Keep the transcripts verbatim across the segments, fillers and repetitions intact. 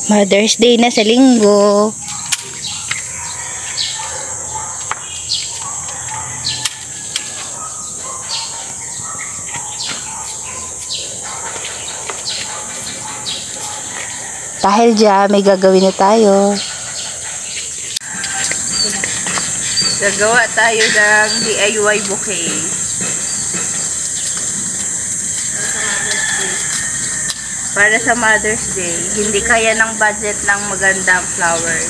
Mother's Day na sa linggo. Dahil dyan, may gagawin na tayo. Gagawa tayo ng D I Y bouquet. Para sa Mother's Day. Hindi kaya ng budget ng magandang flowers.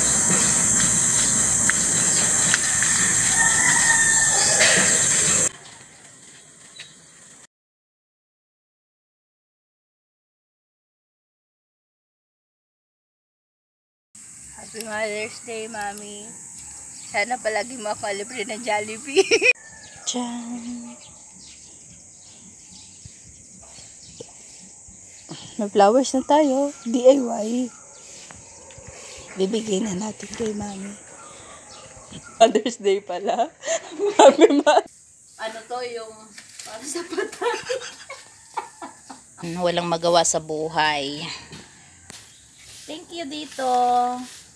Happy Mother's Day, Mami. Sana palagi mo ako libre ng Jollibee. Diyan. May flowers na tayo. D I Y. Bibigay na natin kay Mami. Mother's Day pala. Happy Mother's Day. Ano to yung para sa patay. Walang magawa sa buhay. Thank you dito.